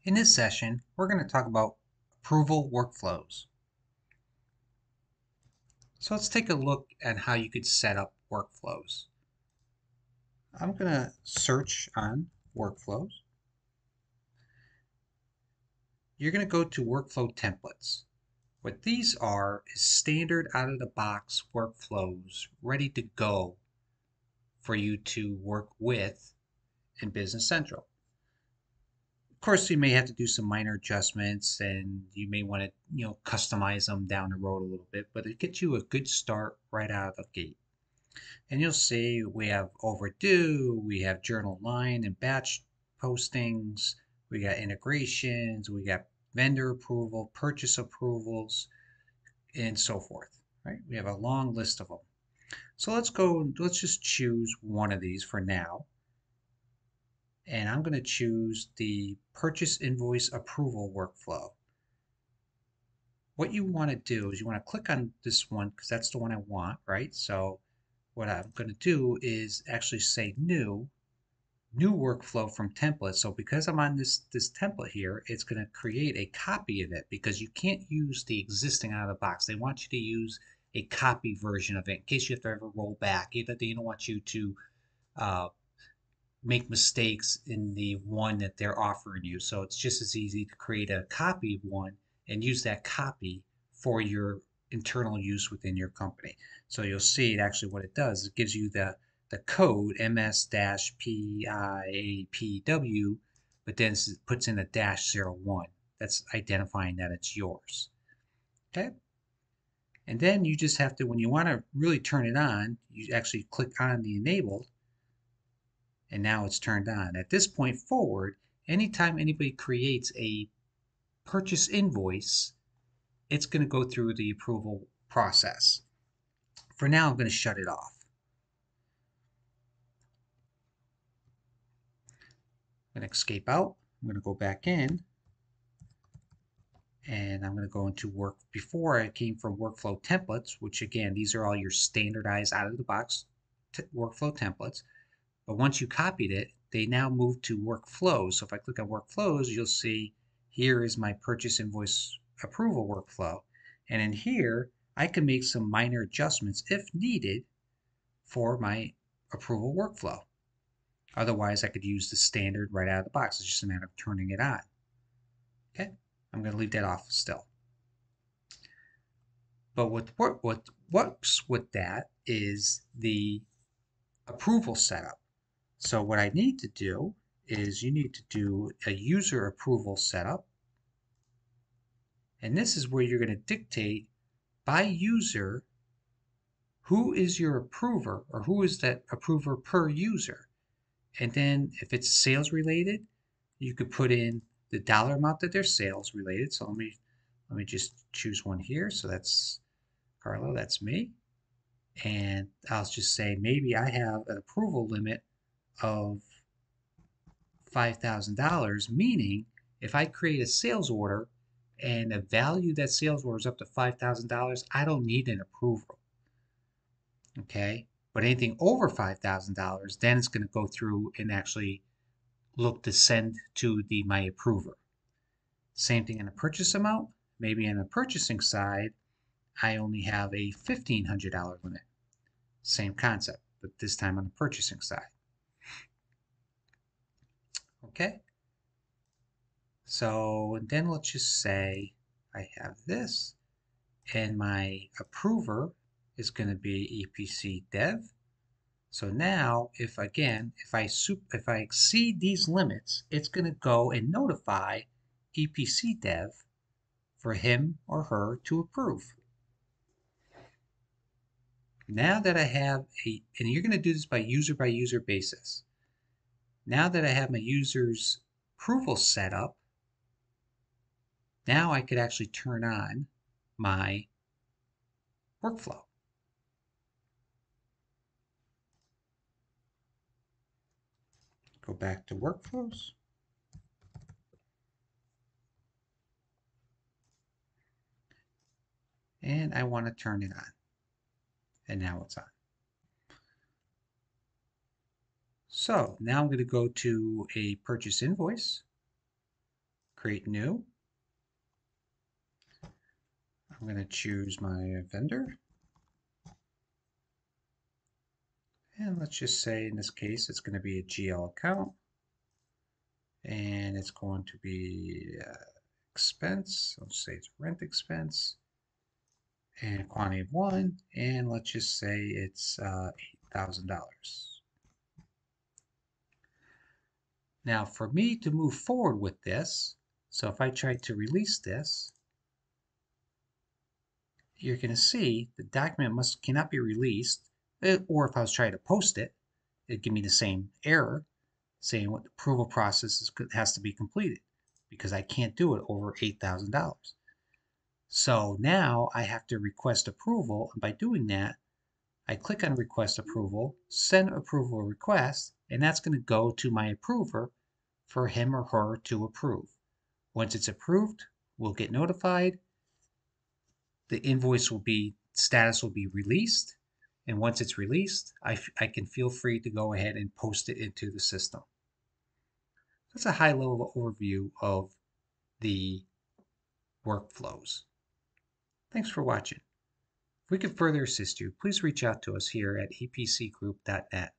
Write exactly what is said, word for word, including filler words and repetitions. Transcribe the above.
In this session, we're going to talk about approval workflows. So let's take a look at how you could set up workflows. I'm going to search on workflows. You're going to go to workflow templates. What these are is standard out-of-the-box workflows ready to go for you to work with in Business Central. Of course, you may have to do some minor adjustments and you may want to, you know, customize them down the road a little bit, but it gets you a good start right out of the gate. And you'll see we have overdue, we have journal line and batch postings, we got integrations, we got vendor approval, purchase approvals, and so forth, right? We have a long list of them. So let's go, let's just choose one of these for now. And I'm going to choose the purchase invoice approval workflow. What you want to do is you want to click on this one because that's the one I want, right? So what I'm going to do is actually say new, new workflow from template. So because I'm on this, this template here, it's going to create a copy of it because you can't use the existing out of the box. They want you to use a copy version of it in case you have to ever roll back. Either they don't want you to uh, make mistakes in the one that they're offering you. So it's just as easy to create a copy of one and use that copy for your internal use within your company. So you'll see it actually what it does. It gives you the, the code M S P I A P W, but then it puts in a dash zero one. That's identifying that it's yours. Okay. And then you just have to, when you want to really turn it on, you actually click on the enabled, and now it's turned on. At this point forward, anytime anybody creates a purchase invoice, it's going to go through the approval process. For now, I'm going to shut it off. I'm going to escape out. I'm going to go back in. And I'm going to go into work. Before I came from workflow templates, which again, these are all your standardized out of the box workflow templates. But once you copied it, they now move to workflows. So if I click on workflows, you'll see here is my purchase invoice approval workflow. And in here, I can make some minor adjustments if needed for my approval workflow. Otherwise, I could use the standard right out of the box. It's just a matter of turning it on. Okay, I'm going to leave that off still. But what, what, what works with that is the approval setup. So what I need to do is you need to do a user approval setup. And this is where you're going to dictate by user who is your approver or who is that approver per user. And then if it's sales related, you could put in the dollar amount that they're sales related. So let me let me just choose one here. So that's Carlo, that's me. And I'll just say maybe I have an approval limit of five thousand dollars, meaning if I create a sales order and the value of that sales order is up to five thousand dollars, I don't need an approval. Okay, but anything over five thousand dollars, then it's going to go through and actually look to send to the my approver. Same thing in the purchase amount. Maybe on the purchasing side, I only have a fifteen hundred dollar limit. Same concept, but this time on the purchasing side. Okay, so and then let's just say I have this, and my approver is going to be E P C Dev. So now, if again, if I if I exceed these limits, it's going to go and notify E P C Dev for him or her to approve. Now that I have a, and you're going to do this by user by user basis. Now that I have my user's approval set up, now I could actually turn on my workflow. Go back to workflows. And I want to turn it on. And now it's on. So now I'm going to go to a purchase invoice. create new. I'm going to choose my vendor. And let's just say in this case, it's going to be a G L account. And it's going to be uh, expense. Let's say it's rent expense. And quantity of one. And let's just say it's uh, eight thousand dollars. Now for me to move forward with this, so if I try to release this, you're going to see the document must cannot be released, or if I was trying to post it, it'd give me the same error saying what the approval process is, has to be completed because I can't do it over eight thousand dollars. So now I have to request approval, and by doing that, I click on request approval, send approval request, and that's going to go to my approver for him or her to approve. Once it's approved, we'll get notified. The invoice will be, status will be released. And once it's released, I, I can feel free to go ahead and post it into the system. That's a high level overview of the workflows. Thanks for watching. If we could further assist you, please reach out to us here at E P C Group dot net.